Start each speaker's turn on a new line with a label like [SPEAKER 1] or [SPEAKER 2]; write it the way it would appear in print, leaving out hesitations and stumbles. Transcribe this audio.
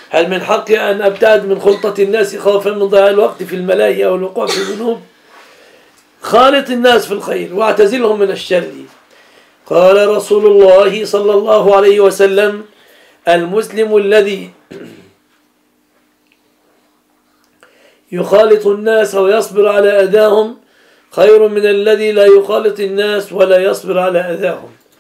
[SPEAKER 1] هل من حقي أن أبتعد من خلطة الناس خوفا من ضياع الوقت في الملاهي أو الوقوع في الذنوب؟ خالط الناس في الخير واعتزلهم من الشر. قال رسول الله صلى الله عليه وسلم: المسلم الذي يخالط الناس ويصبر على أذاهم خير من الذي لا يخالط الناس ولا يصبر على أذاهم.